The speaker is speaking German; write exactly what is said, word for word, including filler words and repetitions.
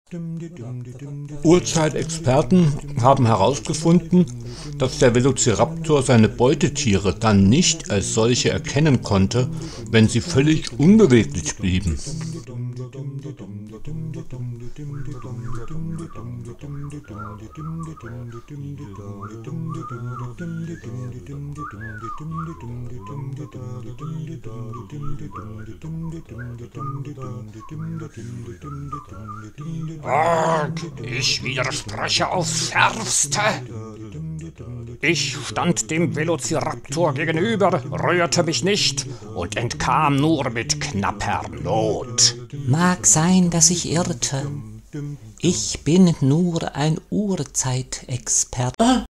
Urzeitexperten haben herausgefunden, dass der Velociraptor seine Beutetiere dann nicht als solche erkennen konnte, wenn sie völlig unbeweglich blieben. Org, ich widerspreche aufs Schärfste. Ich stand dem Velociraptor gegenüber, rührte mich nicht und entkam nur mit knapper Not. Mag sein, dass ich irrte. Ich bin nur ein Urzeitexperte.